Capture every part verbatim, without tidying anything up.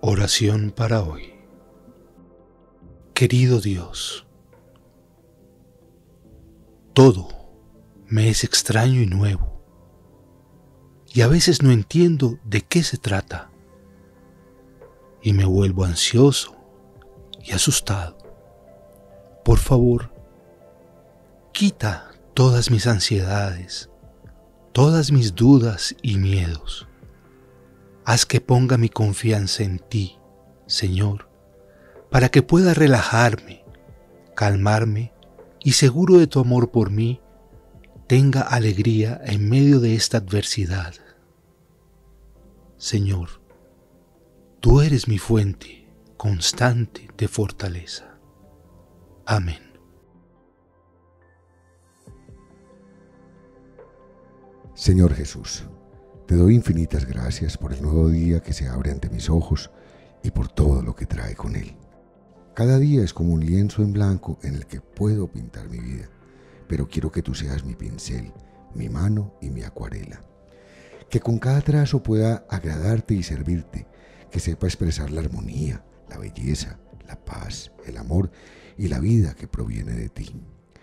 Oración para hoy. Querido Dios, todo me es extraño y nuevo, y a veces no entiendo de qué se trata, y me vuelvo ansioso y asustado. Por favor, quita todas mis ansiedades, todas mis dudas y miedos. Haz que ponga mi confianza en ti, Señor, para que pueda relajarme, calmarme y seguro de tu amor por mí, tenga alegría en medio de esta adversidad. Señor, tú eres mi fuente constante de fortaleza. Amén. Señor Jesús, te doy infinitas gracias por el nuevo día que se abre ante mis ojos y por todo lo que trae con él. Cada día es como un lienzo en blanco en el que puedo pintar mi vida, pero quiero que tú seas mi pincel, mi mano y mi acuarela. Que con cada trazo pueda agradarte y servirte, que sepa expresar la armonía, la belleza, la paz, el amor y la vida que proviene de ti.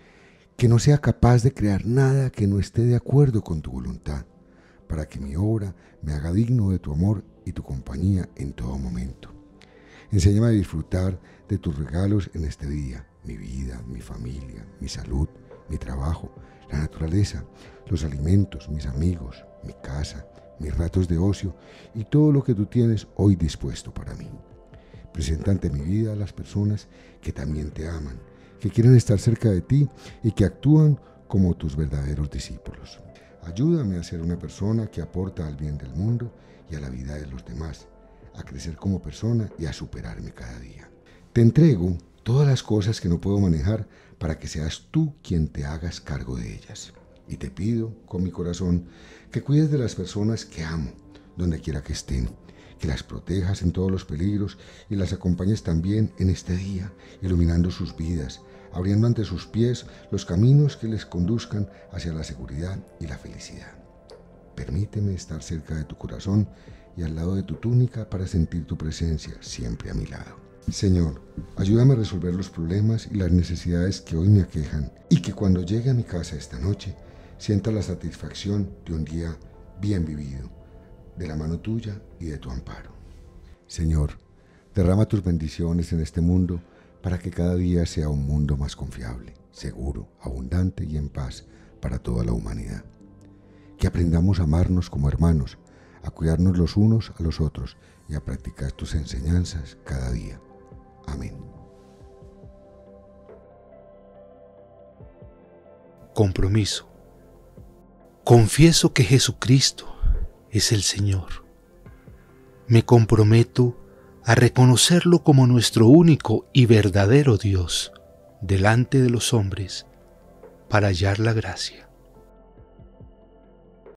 Que no sea capaz de crear nada que no esté de acuerdo con tu voluntad, para que mi obra me haga digno de tu amor y tu compañía en todo momento. Enséñame a disfrutar de tus regalos en este día, mi vida, mi familia, mi salud, mi trabajo, la naturaleza, los alimentos, mis amigos, mi casa, mis ratos de ocio y todo lo que tú tienes hoy dispuesto para mí. Presenta ante mi vida a las personas que también te aman, que quieren estar cerca de ti y que actúan como tus verdaderos discípulos. Ayúdame a ser una persona que aporta al bien del mundo y a la vida de los demás, a crecer como persona y a superarme cada día. Te entrego todas las cosas que no puedo manejar para que seas tú quien te hagas cargo de ellas. Y te pido, con mi corazón, que cuides de las personas que amo, donde quiera que estén, que las protejas en todos los peligros y las acompañes también en este día, iluminando sus vidas, abriendo ante sus pies los caminos que les conduzcan hacia la seguridad y la felicidad. Permíteme estar cerca de tu corazón y al lado de tu túnica para sentir tu presencia siempre a mi lado. Señor, ayúdame a resolver los problemas y las necesidades que hoy me aquejan y que cuando llegue a mi casa esta noche sienta la satisfacción de un día bien vivido, de la mano tuya y de tu amparo. Señor, derrama tus bendiciones en este mundo para que cada día sea un mundo más confiable, seguro, abundante y en paz para toda la humanidad. Que aprendamos a amarnos como hermanos, a cuidarnos los unos a los otros y a practicar tus enseñanzas cada día. Amén. Compromiso. Confieso que Jesucristo es el Señor. Me comprometo a reconocerlo como nuestro único y verdadero Dios delante de los hombres para hallar la gracia.